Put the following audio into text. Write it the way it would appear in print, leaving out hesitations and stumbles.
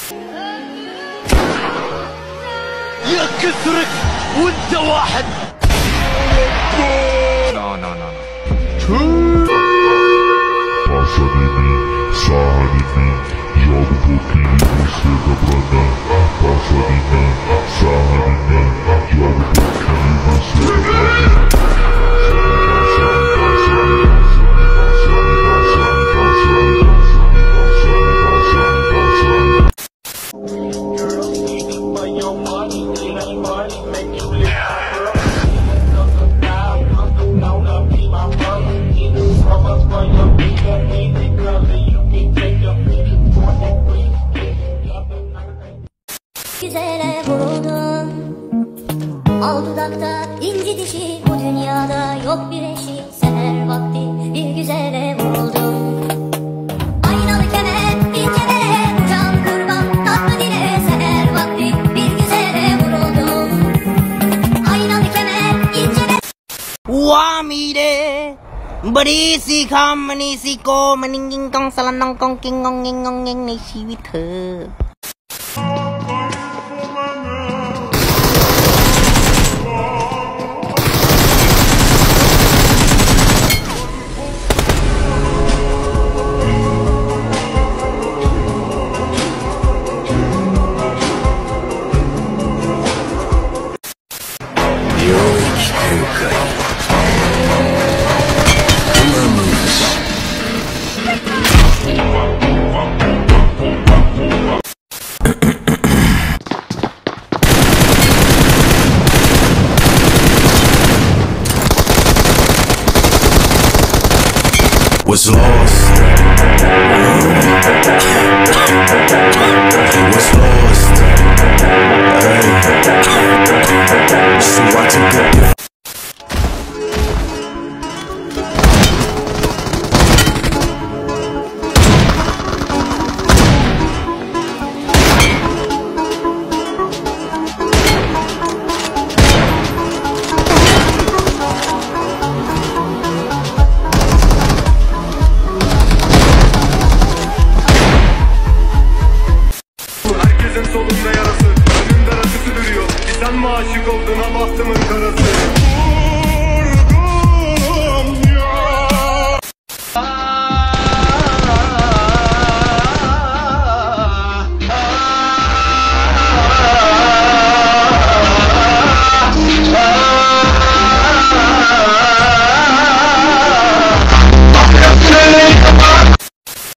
يا كثرك وانت واحد. No. Güzele vuruldum, al dudakta inci dişi, bu dünyada yok bir eşi. Seher vakti bir güzele vuruldum. Aynalı kemer, ince bere, uçan kurban, tatlı dile. Seher vakti bir güzele vuruldum. Aynalı kemer, ince bere. Wamide, berisi kamanisi ko meninging kong salanong kong kingong ngingong ngingในชีวิตเธอ Was lost. Was lost. Hey. So I took it. Solunda yarası, önümde rakısı duruyor. İnsan maaşı